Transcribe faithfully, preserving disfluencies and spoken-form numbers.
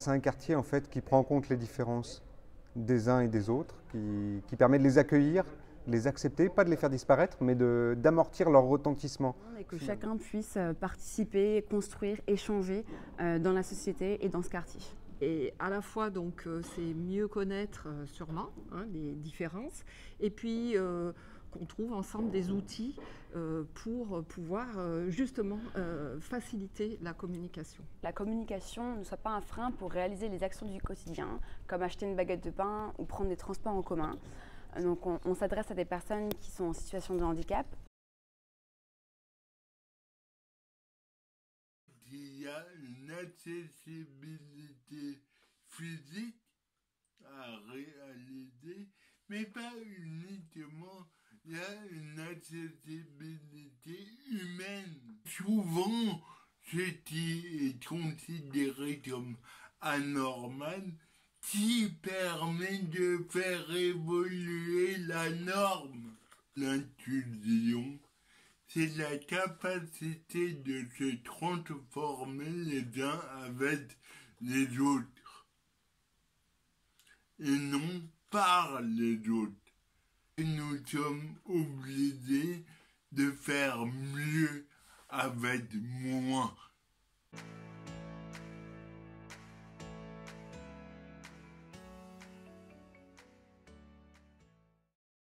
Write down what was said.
C'est un quartier en fait qui prend en compte les différences des uns et des autres, qui, qui permet de les accueillir, de les accepter, pas de les faire disparaître, mais de- d'amortir leur retentissement. Et que chacun puisse euh, participer, construire, échanger euh, dans la société et dans ce quartier. Et à la fois, donc, euh, c'est mieux connaître euh, sûrement hein, les différences, et puis euh, qu'on trouve ensemble des outils euh, pour pouvoir euh, justement euh, faciliter la communication. La communication ne soit pas un frein pour réaliser les actions du quotidien, comme acheter une baguette de pain ou prendre des transports en commun. Donc on, on s'adresse à des personnes qui sont en situation de handicap. Il y a une accessibilité physique à réaliser, mais pas uniquement, il y a une accessibilité humaine. Souvent, ce qui est considéré comme anormal, qui permet de faire évoluer la norme. L'inclusion, c'est la capacité de se transformer les uns avec les autres, et non par les autres. Et nous sommes obligés de faire mieux avec moins.